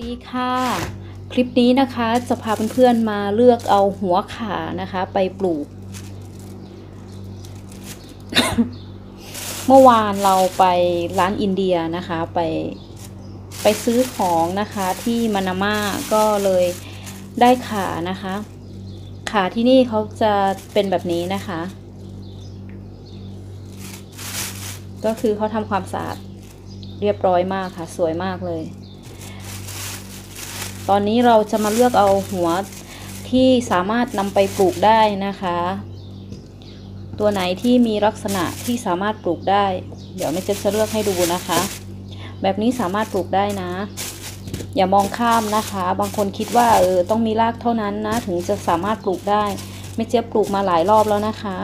ดีค่ะคลิปนี้นะคะจะพาเพื่อนๆมาเลือกเอาหัวข่านะคะไปปลูก เมื่อวานเราไปร้านอินเดียนะคะไปซื้อของนะคะที่มานาม่าก็เลยได้ข่านะคะข่าที่นี่เขาจะเป็นแบบนี้นะคะก็คือเขาทำความสะอาดเรียบร้อยมากค่ะสวยมากเลยตอนนี้เราจะมาเลือกเอาหัวที่สามารถนำไปปลูกได้นะคะตัวไหนที่มีลักษณะที่สามารถปลูกได้เดี๋ยวแม่เจ๊จะเลือกให้ดูนะคะแบบนี้สามารถปลูกได้นะอย่ามองข้ามนะคะบางคนคิดว่าต้องมีรากเท่านั้นนะถึงจะสามารถปลูกได้แม่เจ๊ปลูกมาหลายรอบแล้วนะคะ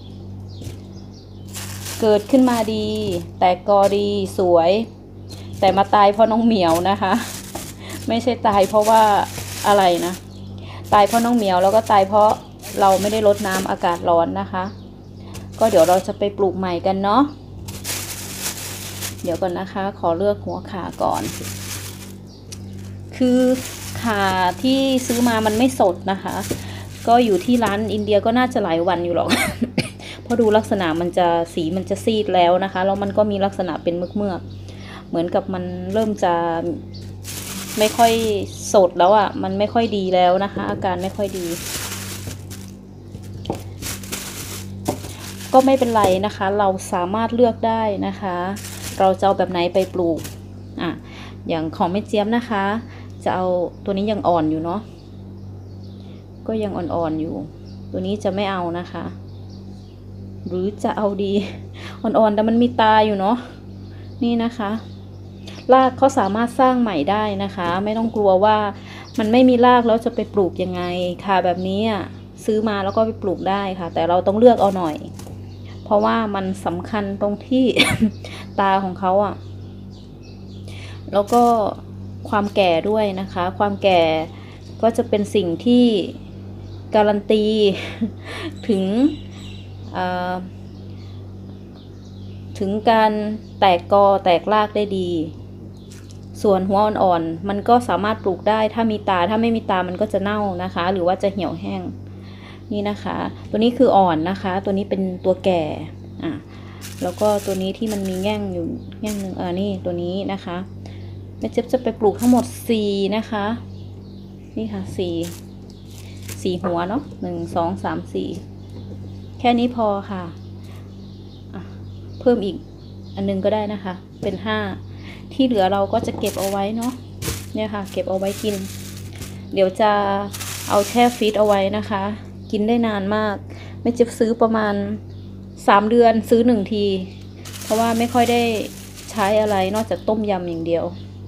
เกิดขึ้นมาดีแตกกอดีสวยแต่มาตายเพราะน้องเหมียวนะคะไม่ใช่ตายเพราะว่าอะไรนะตายเพราะน้องเหมียวแล้วก็ตายเพราะเราไม่ได้รดน้ำอากาศร้อนนะคะก็เดี๋ยวเราจะไปปลูกใหม่กันเนาะเดี๋ยวก่อนนะคะขอเลือกหัวข่าก่อนคือข่าที่ซื้อมามันไม่สดนะคะก็อยู่ที่ร้านอินเดียก็น่าจะหลายวันอยู่หรอก เพราะดูลักษณะมันจะสีมันจะซีดแล้วนะคะแล้วมันก็มีลักษณะเป็นเมือกๆเหมือนกับมันเริ่มจะไม่ค่อยสดแล้วอ่ะมันไม่ค่อยดีแล้วนะคะอาการไม่ค่อยดีก็ไม่เป็นไรนะคะเราสามารถเลือกได้นะคะเราจะเอาแบบไหนไปปลูกอย่างของแม่เจี๊ยบนะคะจะเอาตัวนี้ยังอ่อนอยู่เนาะก็ยังอ่อนๆอยู่ตัวนี้จะไม่เอานะคะหรือจะเอาดีอ่อนๆแต่มันมีตาอยู่เนาะนี่นะคะรากเขาสามารถสร้างใหม่ได้นะคะไม่ต้องกลัวว่ามันไม่มีรากแล้วจะไปปลูกยังไงค่ะแบบนี้ซื้อมาแล้วก็ไปปลูกได้ค่ะแต่เราต้องเลือกเอาหน่อยเพราะว่ามันสำคัญตรงที่ ตาของเขาแล้วก็ความแก่ด้วยนะคะความแก่ก็จะเป็นสิ่งที่การันตีถึงการแตกกอแตกรากได้ดีส่วนหัวอ่อนๆมันก็สามารถปลูกได้ถ้ามีตาถ้าไม่มีตามันก็จะเน่านะคะหรือว่าจะเหี่ยวแห้งนี่นะคะตัวนี้คืออ่อนนะคะตัวนี้เป็นตัวแก่แล้วก็ตัวนี้ที่มันมีแง่งอยู่แง่งหนึ่งนี่ตัวนี้นะคะแม่เจ๊จะไปปลูกทั้งหมด4นะคะนี่ค่ะ4หัวเนาะ1 2 3 4แค่นี้พอค่ะเพิ่มอีกอันนึงก็ได้นะคะเป็น5ที่เหลือเราก็จะเก็บเอาไว้เนาะเนี่ยค่ะเก็บเอาไว้กินเดี๋ยวจะเอาแช่ฟรีซเอาไว้นะคะกินได้นานมากไม่เจ็บซื้อประมาณ3 เดือนซื้อ1 ทีเพราะว่าไม่ค่อยได้ใช้อะไรนอกจากต้มยำอย่างเดียว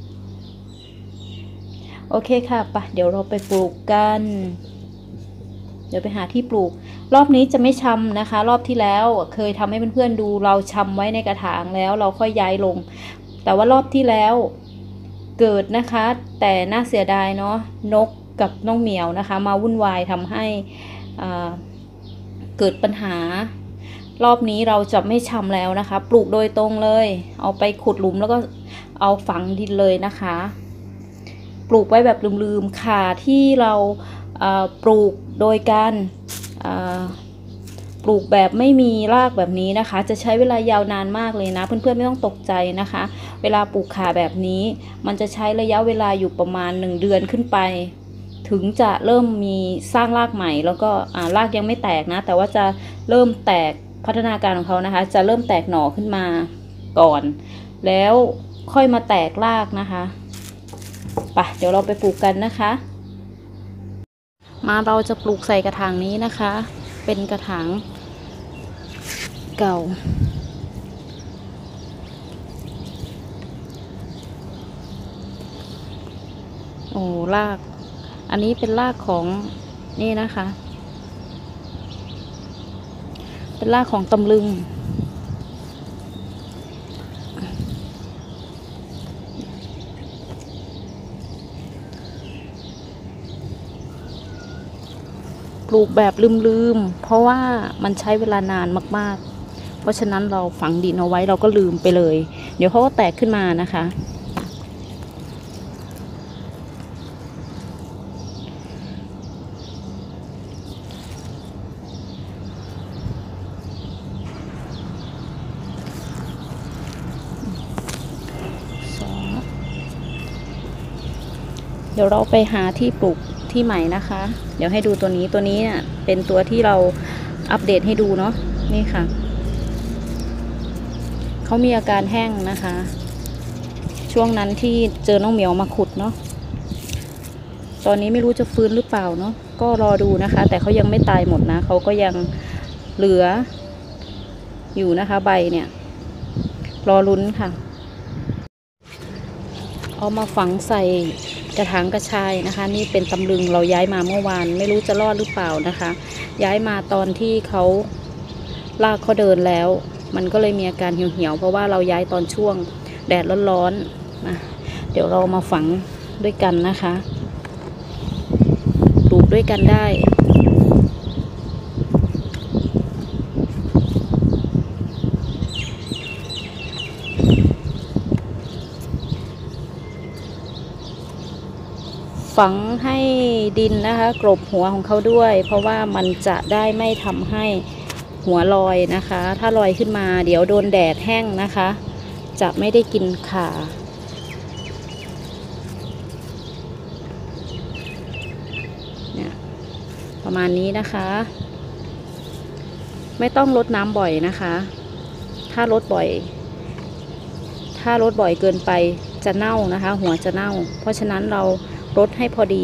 โอเคค่ะไปเดี๋ยวเราไปปลูกกันเดี๋ยวไปหาที่ปลูกรอบนี้จะไม่ชำนะคะรอบที่แล้วเคยทำให้เพื่อนๆดูเราชำไว้ในกระถางแล้วเราค่อยย้ายลงแต่ว่ารอบที่แล้วเกิดนะคะแต่น่าเสียดายเนาะนกกับน้องเหมียวนะคะมาวุ่นวายทำให้เกิดปัญหารอบนี้เราจะไม่ชำแล้วนะคะปลูกโดยตรงเลยเอาไปขุดหลุมแล้วก็เอาฝังดินเลยนะคะปลูกไว้แบบลืมๆค่ะที่เราปลูกโดยการปลูกแบบไม่มีรากแบบนี้นะคะจะใช้เวลายาวนานมากเลยนะเพื่อนๆไม่ต้องตกใจนะคะเวลาปลูกข่าแบบนี้มันจะใช้ระยะเวลาอยู่ประมาณ1 เดือนขึ้นไปถึงจะเริ่มมีสร้างรากใหม่แล้วก็รากยังไม่แตกนะแต่ว่าจะเริ่มแตกพัฒนาการของเขานะคะจะเริ่มแตกหน่อขึ้นมาก่อนแล้วค่อยมาแตกรากนะคะไปเดี๋ยวเราไปปลูกกันนะคะเราจะปลูกใส่กระถางนี้นะคะเป็นกระถางเก่าโอ้รากอันนี้เป็นรากของนี่นะคะเป็นรากของตำลึงปลูกแบบลืมๆเพราะว่ามันใช้เวลานานมากๆเพราะฉะนั้นเราฝังดินเอาไว้เราก็ลืมไปเลยเดี๋ยวเขาก็แตกขึ้นมานะคะดี๋ยวเราไปหาที่ปลูกที่ใหม่นะคะ เดี๋ยวให้ดูตัวนี้เนี่ยเป็นตัวที่เราอัปเดตให้ดูเนาะนี่ค่ะเขามีอาการแห้งนะคะ ช่วงนั้นที่เจอน้องเหมียวมาขุดเนาะตอนนี้ไม่รู้จะฟื้นหรือเปล่าเนาะก็รอดูนะคะ แต่เขายังไม่ตายหมดนะเขาก็ยังเหลืออยู่นะคะใบเนี่ยรอลุ้นค่ะเอามาฝังใส่กระถางกระชายนะคะนี่เป็นตำลึงเราย้ายมาเมื่อวานไม่รู้จะรอดหรือเปล่านะคะย้ายมาตอนที่เขาลากเขาเดินแล้วมันก็เลยมีอาการเหี่ยวๆเพราะว่าเราย้ายตอนช่วงแดดร้อนๆนะเดี๋ยวเรามาฝังด้วยกันนะคะปลูกด้วยกันได้ฝังให้ดินนะคะกลบหัวของเขาด้วยเพราะว่ามันจะได้ไม่ทำให้หัวลอยนะคะถ้าลอยขึ้นมาเดี๋ยวโดนแดดแห้งนะคะจะไม่ได้กินข่าเนี่ยประมาณนี้นะคะไม่ต้องรดน้ำบ่อยนะคะถ้ารดบ่อยเกินไปจะเน่านะคะหัวจะเน่าเพราะฉะนั้นเรารดให้พอดี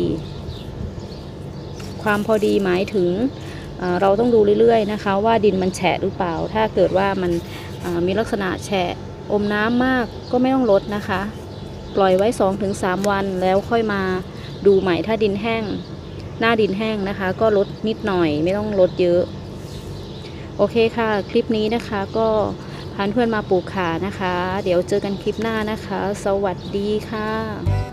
ความพอดีหมายถึงเราต้องดูเรื่อยๆนะคะว่าดินมันแฉะหรือเปล่าถ้าเกิดว่ามันมีลักษณะแฉะอมน้ำมากก็ไม่ต้องรดนะคะปล่อยไว้ 2-3 วันแล้วค่อยมาดูใหม่ถ้าดินแห้งหน้าดินแห้งนะคะก็รดนิดหน่อยไม่ต้องรดเยอะโอเคค่ะคลิปนี้นะคะก็พาเพื่อนมาปลูกข่านะคะเดี๋ยวเจอกันคลิปหน้านะคะสวัสดีค่ะ